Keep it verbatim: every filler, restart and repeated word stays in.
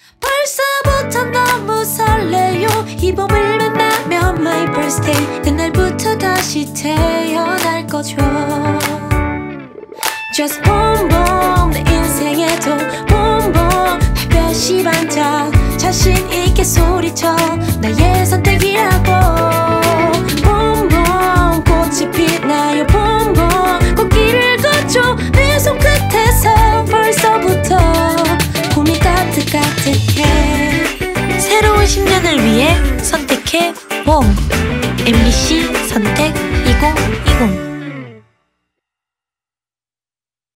벌써부터 너무 설레요. 이 봄을 만나면 my birthday. 그날부터 다시 태어날 거죠. Just 봄봄 내 인생에도 봄봄 햇볕이 반짝 자신 있게 소리쳐 나의 선택이라고. 봄봄 꽃이 피나요. 봄봄 꽃길을 걷죠. 내 손끝에서 벌써부터 봄이 따뜻따뜻해. 새로운 십 년을 위해 선택해 봄. 엠비씨 선택